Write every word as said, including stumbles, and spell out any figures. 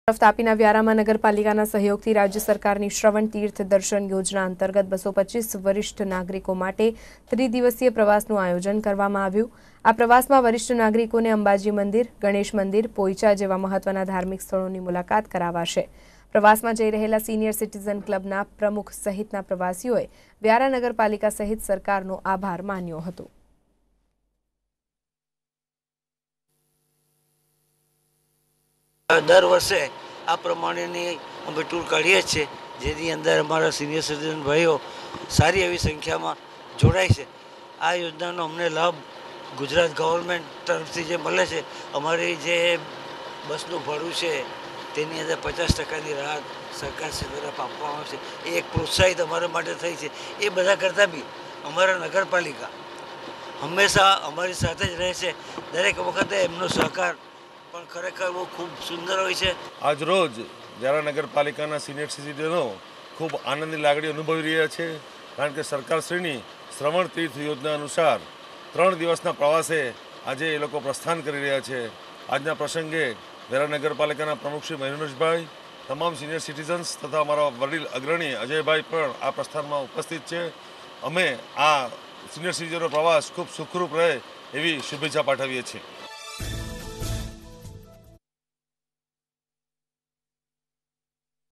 તાપીના વ્યારામાં નગરપાલિકાના સહયોગથી રાજ્ય સરકારની શ્રવણ તીર્થ દર્શન યોજના અંતર્ગત બસો પચીસ વરિષ્ઠ નાગરિકો માટે ત્રિદિવસીય પ્રવાસનું આયોજન કરવામાં આવ્યું। આ પ્રવાસમાં વરિષ્ઠ નાગરિકોને અંબાજી મંદિર, ગણેશ મંદિર, પોઈચા જેવા મહત્વના ધાર્મિક સ્થળોની મુલાકાત કરાવાશે। પ્રવાસમાં જઈ રહેલા સિનિયર સિટીઝન ક્લબના પ્રમુખ સહિતના પ્રવાસીઓએ વ્યારા નગરપાલિકા સહિત સરકારનો આભાર માન્યો હતો। दर वर्षे आ प्रमाणेनी अमे टूर काढ़ीए छे, जेनी अंदर अमारा सीनियर सिटीजन भाईओ सारी एवी संख्या में जोड़ाय छे। आ योजनानो अमने लाभ गुजरात गवर्नमेंट तरफथी जे मळे छे। अमारी जे बसनुं भाडुं छे तेनी अंदर पचास टकानी राहत सरकार तरफ आपवामां आवशे। ए एक प्रोत्साहित अमारा माटे थई छे। ए बधा करता बी अमारा नगरपालिका हमेशा अमारी साथे ज रहे छे। दरेक वखते एमनो सहकार पण खरेखर वो खूब सुंदर होय छे। आज रोज व्यारा नगरपालिकाना सीनियर सिटीजनो खूब आनंदनी लागणी अनुभवी रह्या छे, कारण के सरकारश्रीनी श्रवण तीर्थ योजना अनुसार त्रण दिवसना प्रवासे आज ए लोको प्रस्थान करी रह्या छे। आजना प्रसंगे व्यारा नगरपालिकाना प्रमुख श्री महेन्द्रभाई, तमाम सीनियर सिटीजन्स तथा अमारा वडील अग्रणी अजयभाई पण आ प्रस्थानमां उपस्थित छे। अमे आ सीनियर सिटीजनो प्रवास खूब सुखरूप रहे एवी शुभेच्छा पाठवीए छीए।